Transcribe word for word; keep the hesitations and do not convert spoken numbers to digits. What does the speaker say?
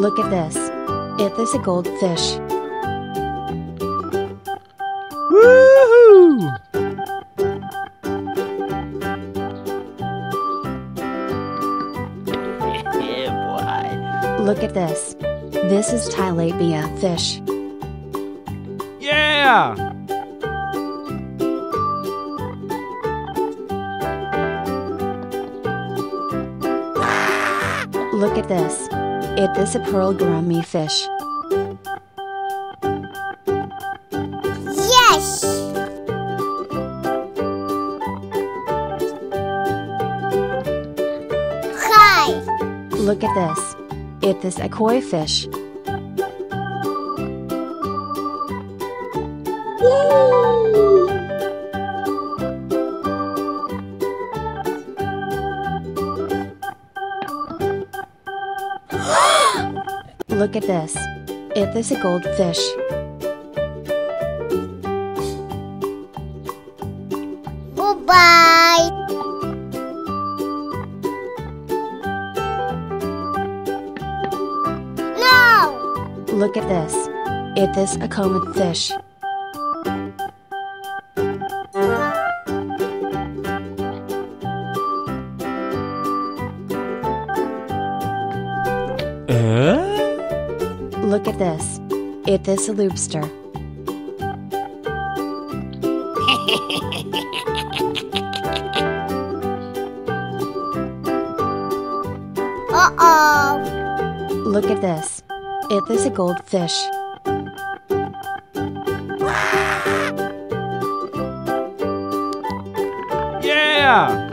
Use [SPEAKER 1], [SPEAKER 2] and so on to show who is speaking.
[SPEAKER 1] Look at this. It is a goldfish.
[SPEAKER 2] Woohoo!
[SPEAKER 3] Yeah, boy.
[SPEAKER 1] Look at this. This is tilapia fish.
[SPEAKER 2] Yeah!
[SPEAKER 1] Look at this. It is a pearl gourmet fish.
[SPEAKER 4] Yes! Hi!
[SPEAKER 1] Look at this. It is a koi fish. Look at this. It is a goldfish.
[SPEAKER 4] Goodbye! No!
[SPEAKER 1] Look at this. It is a comet fish.
[SPEAKER 2] Uh?
[SPEAKER 1] Look at this. It is a lobster.
[SPEAKER 4] Uh-oh!
[SPEAKER 1] Look at this. It is a goldfish.
[SPEAKER 2] Yeah!